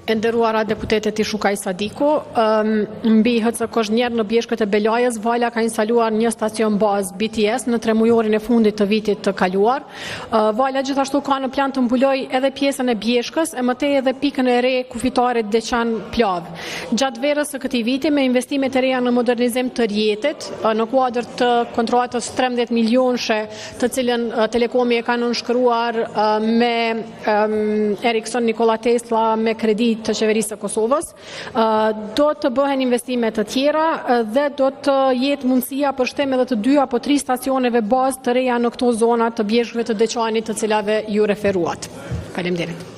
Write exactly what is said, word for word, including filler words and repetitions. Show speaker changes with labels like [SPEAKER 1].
[SPEAKER 1] E nderuara deputetet i Shukaj Sadiku, mbihet se kozhnjer në bjeshkët e Belajës, Vala ka instaluar një stacion bazë B T S në tremujorin e fundit të vitit të kaluar. Vala gjithashtu ka në plan të mbuloj edhe pjesën e bjeshkës, e mëtej edhe pikën e re kufitarit Deçan Plav. Gjatë verës së këtij viti me investimet e reja në modernizim të rjetit, në kuadër të kontratës trembëdhjetë milionëshe, të cilën Telekomi e ka nënshkruar me Ericsson Nikola Tesla me kredit të qeverisë së Kosovës, do të bëhen investime të tjera dhe do të jetë mundësia për shtem edhe të dy apo tri stacioneve bazë të reja në këto zona të bjeshkëve të Deçanit të cilave ju referuat. Faleminderit.